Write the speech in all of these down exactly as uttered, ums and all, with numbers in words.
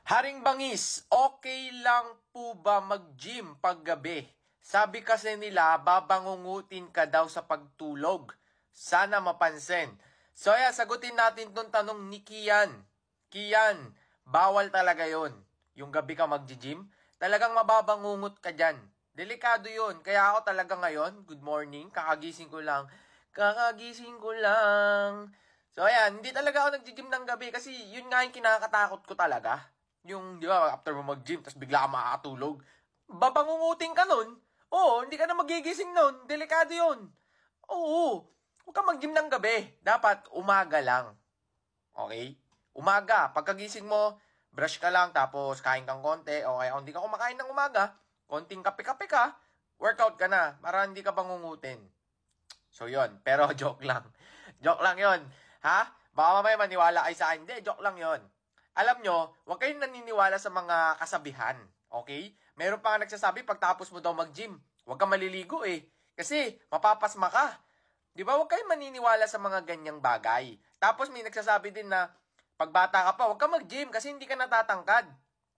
Haring Bangis, okay lang po ba mag-gym paggabi? Sabi kasi nila, babangungutin ka daw sa pagtulog. Sana mapansin. So ayan, sagutin natin tong tanong ni Kian. Kian, bawal talaga yon. Yung gabi ka mag-gym, talagang mababangungot ka dyan. Delikado yun. Kaya ako talaga ngayon, good morning, kakagising ko lang. Kakagising ko lang. So ayan, hindi talaga ako nag-gym ng gabi kasi yun nga yung kinakatakot ko talaga. Yung, di ba, after mo mag-gym, tapos bigla ka makakatulog, babangungutin ka nun. Oo, hindi ka na magigising nun. Delikado yun. Oo, huwag ka mag-gym ng gabi. Dapat umaga lang. Okay? Umaga, pagkagising mo, brush ka lang, tapos kain kang konti. Okay, kung hindi ka kumakain ng umaga, konting kape-kape ka, workout ka na, para hindi ka bangungutin. So, yon. Pero, joke lang. Joke lang yon. Ha? Baka mamaya maniwala kayo sa akin. Hindi, joke lang yon. Alam nyo, huwag kayong naniniwala sa mga kasabihan. Okay? Meron pa nga nagsasabi, pagtapos mo daw mag-gym, huwag kang maliligo eh. Kasi, mapapasma ka. Di ba? Huwag kayong maniniwala sa mga ganyang bagay. Tapos may nagsasabi din na, pagbata ka pa, huwag kang mag-gym kasi hindi ka natatangkad.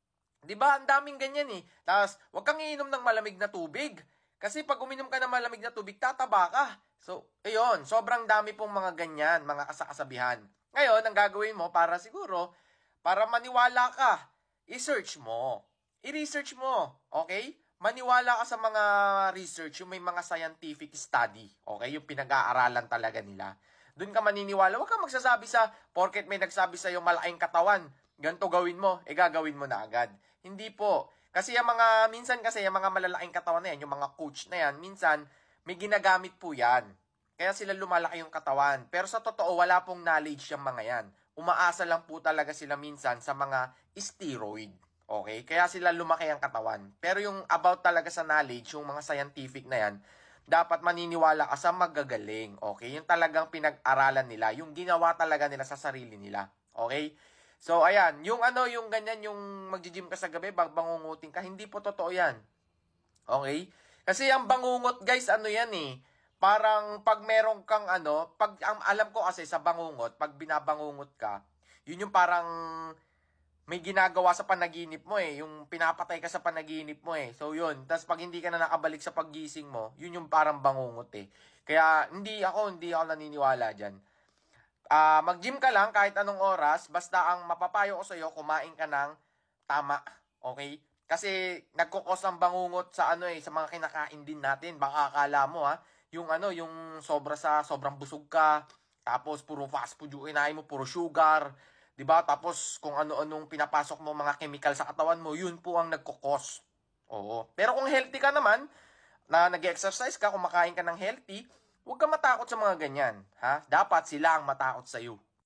Di ba? Ang daming ganyan eh. Tapos, huwag kang iinom ng malamig na tubig. Kasi pag uminom ka ng malamig na tubig, tataba ka. So, ayun, sobrang dami pong mga ganyan, mga kasakasabihan. Ngayon, ang gagawin mo para siguro, para maniwala ka, i-search mo. I-research mo, okay? Maniwala ka sa mga research, yung may mga scientific study, okay? Yung pinag-aaralan talaga nila. Doon ka maniniwala. Huwag ka magsasabi sa, porket may nagsabi sa yung malaking katawan, ganito gawin mo, eh gagawin mo na agad. Hindi po. Kasi yung mga, minsan kasi yung mga malalaking katawan na yan, yung mga coach na yan, minsan, may ginagamit po yan. Kaya sila lumalaki yung katawan. Pero sa totoo, wala pong knowledge yung mga yan. Umaasa lang po talaga sila minsan sa mga steroid. Okay? Kaya sila lumaki ang katawan. Pero yung about talaga sa knowledge, yung mga scientific na yan, dapat maniniwala ka sa magagaling. Okay? Yung talagang pinag-aralan nila. Yung ginawa talaga nila sa sarili nila. Okay? So, ayan. Yung ano, yung ganyan, yung mag-gym ka sa gabi, bangungutin ka, hindi po totoo yan. Okay? Kasi ang bangungot, guys, ano yan eh. Parang pag meron kang ano, pag ang alam ko kasi sa bangungot, pag binabangungot ka, yun yung parang may ginagawa sa panaginip mo eh, yung pinapatay ka sa panaginip mo eh. So yun, tapos pag hindi ka na nakabalik sa paggising mo, yun yung parang bangungot eh. Kaya hindi ako, hindi ako naniniwala diyan. Ah, uh, mag-gym ka lang kahit anong oras, basta ang mapapayo ko sa iyo, kumain ka ng tama, okay? Kasi nagkukos ang bangungot sa ano eh, sa mga kinakain din natin. Baka akala mo ha, yung ano, yung sobra sa sobrang busog ka, tapos puro fast food yung inain mo, puro sugar, 'di ba? Tapos kung ano-anong pinapasok mo mga chemical sa katawan mo, yun po ang nagkukos. Oo. Pero kung healthy ka naman, na nag-exercise ka, kumakain ka ng healthy, huwag ka matakot sa mga ganyan, ha? Dapat sila ang matakot sa iyo.